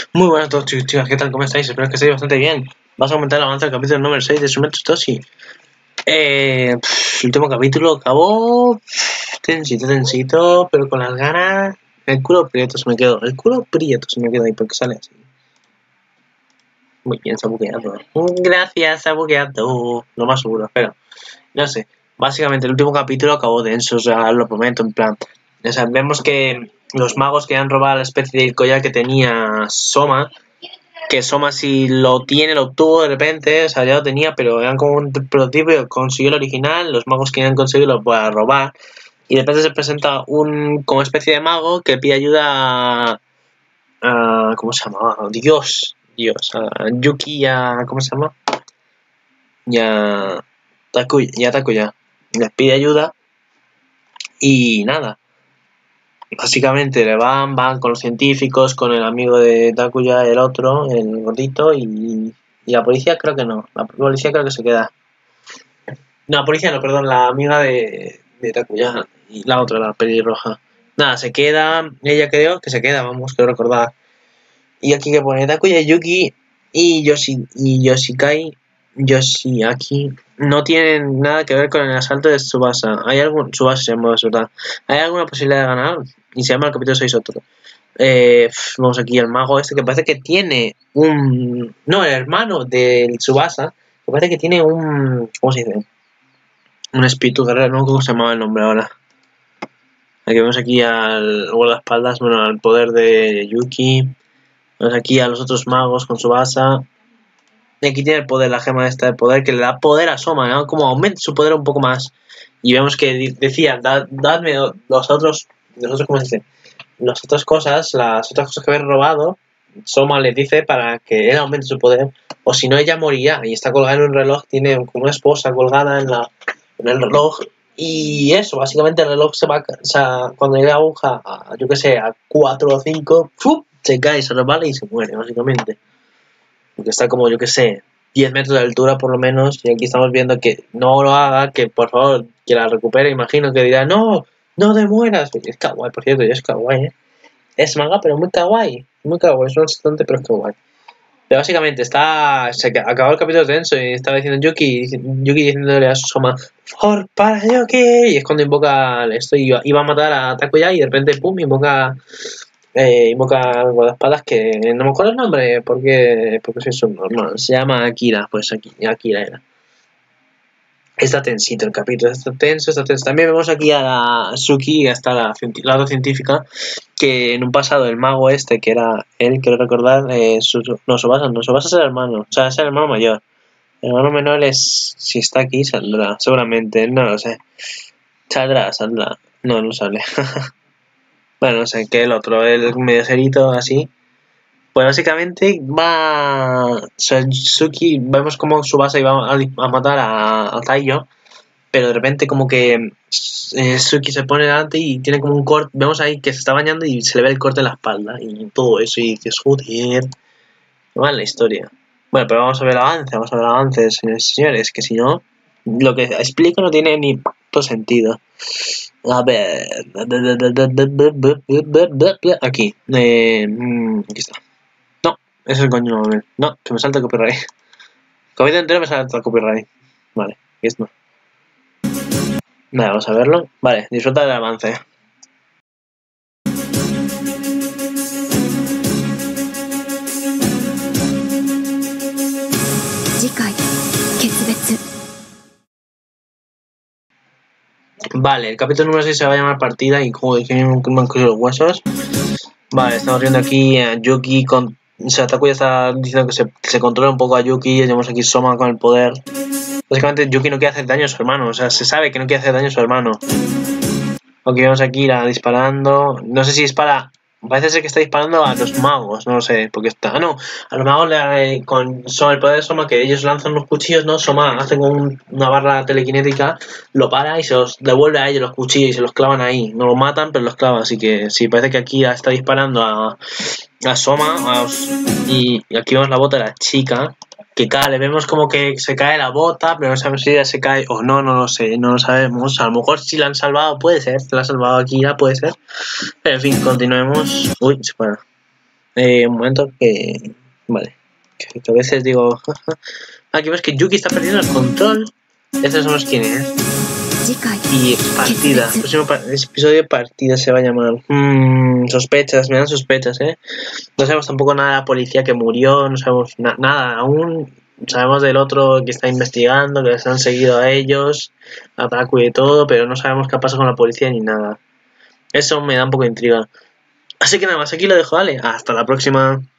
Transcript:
Muy buenas a todos, chicos y chicas, ¿qué tal? ¿Cómo estáis? Espero que estéis bastante bien. Vamos a comentar el avance del capítulo número 6 de Sumetsu Toshi. El último capítulo acabó tensito, pero con las ganas. El culo prieto se me quedó. El culo prieto se me quedó ahí porque sale así. Muy bien, se ha bugueado. Gracias, se ha bugueado. Lo más seguro, pero no sé. Básicamente el último capítulo acabó denso, o sea, lo prometo, en plan. O sea, vemos que los magos querían robar la especie de collar que tenía Soma. Que Soma si lo tiene, lo obtuvo de repente, o sea, ya lo tenía, pero eran como un prototipo y consiguió el original, los magos querían conseguirlo para robar, y de repente se presenta un como especie de mago que pide ayuda a ¿cómo se llama? Dios, a Yuki y a, ¿cómo se llama? Y a Takuya, les pide ayuda, y nada. Básicamente le van con los científicos, con el amigo de Takuya, el otro, el gordito, y la policía creo que no. La policía creo que se queda. No, la policía no, perdón, la amiga de Takuya y la otra, la pelirroja. Nada, se queda, ella creo que se queda, vamos, quiero recordar. Y aquí que pone Takuya, Yuki y Yoshiaki no tienen nada que ver con el asalto de Tsubasa. Tsubasa se llama, ¿verdad? ¿Hay alguna posibilidad de ganar? Y se llama el capítulo 6 otro. Vamos aquí al mago este que parece que tiene un... No, el hermano del Tsubasa, que parece que tiene un... ¿Cómo se dice? Un espíritu guerrero, no cómo se llamaba el nombre ahora. Aquí vemos aquí al guardaespaldas, bueno, al poder de Yuki. Vemos aquí a los otros magos con Tsubasa. Y aquí tiene el poder, la gema esta de poder, que le da poder a Soma, ¿no? Como aumenta su poder un poco más. Y vemos que decía, dadme los otros, ¿cómo se dice? Las otras cosas que habéis robado, Soma le dice para que él aumente su poder, o si no ella morirá, y está colgada en un reloj, tiene como una esposa colgada en el reloj, y eso, básicamente el reloj se va, o sea, cuando llega la aguja a, yo que sé, a 4 o 5, ¡fum!, se cae, se resbala y se muere, básicamente. Porque está como, yo que sé, 10 metros de altura por lo menos, y aquí estamos viendo que no lo haga, que por favor, que la recupere, imagino que dirá, no te mueras. Es kawaii, por cierto, ya es kawaii, Es manga, pero muy kawaii, es un instante, pero es kawaii. Pero básicamente acabó el capítulo tenso y estaba diciendo Yuki diciéndole a Soma, por favor, para Yuki, y es cuando invoca esto, y iba a matar a Takuya y de repente, pum, invoca al guardaespaldas que no me acuerdo el nombre porque soy subnormal, se llama Akira, pues Akira era. Está tensito el capítulo, está tenso. También vemos aquí a la Suki, hasta la otra científica, que en un pasado el mago este, que era él, quiero recordar, Tsubasa es el hermano, o sea, es el hermano mayor. El hermano menor es, si está aquí, saldrá, seguramente, no lo sé. Saldrá, no sale. Bueno, no sé, que el otro, el medio cerito, así. Pues básicamente Suki, vemos como Tsubasa iba a matar a Taiyo, pero de repente como que Suki se pone delante y tiene como un corte, vemos ahí que se está bañando y se le ve el corte en la espalda y todo eso, y que es joder, mal la historia. Bueno, pero vamos a ver el avance, señores y señores, que si no, lo que explico no tiene ni todo sentido. A ver, aquí está. No, es el coño, no, se me salta el copyright. Capítulo entero me salta el copyright. Vale, y esto. Vale, vamos a verlo. Vale, disfruta del avance. Vale, el capítulo número 6 se va a llamar Partida y como dije, me han cogido los huesos. Vale, estamos viendo aquí a Yuki con... O sea, Takuya está diciendo que se controla un poco a Yuki, tenemos aquí Soma con el poder. Básicamente Yuki no quiere hacer daño a su hermano, o sea, se sabe que no quiere hacer daño a su hermano. Ok, vemos aquí disparando. No sé si dispara. Parece ser que está disparando a los magos, no lo sé, porque está. No, a los magos con el poder de Soma, que ellos lanzan unos cuchillos, ¿no? Soma hace con una barra telequinética, lo para y se los devuelve a ellos los cuchillos y se los clavan ahí. No los matan, pero los clavan. Así que sí, parece que aquí está disparando a Soma. Y aquí vemos la bota de la chica. Que le vemos como que se cae la bota, pero no sabemos si ya se cae o no, no lo sé, no lo sabemos. A lo mejor si la han salvado, puede ser, la ha salvado Akira, puede ser. Pero en fin, continuemos. Uy, se para. Un momento que... Vale. Que a veces digo... Aquí ves que Yuki está perdiendo el control. Estos somos quién es. Y partida. El próximo episodio de partida se va a llamar. Sospechas, me dan sospechas, No sabemos tampoco nada de la policía que murió, no sabemos nada aún. Sabemos del otro que está investigando, que les han seguido a ellos, a Taku y todo, pero no sabemos qué pasa con la policía ni nada. Eso me da un poco de intriga. Así que nada más, aquí lo dejo, ¿vale? Hasta la próxima.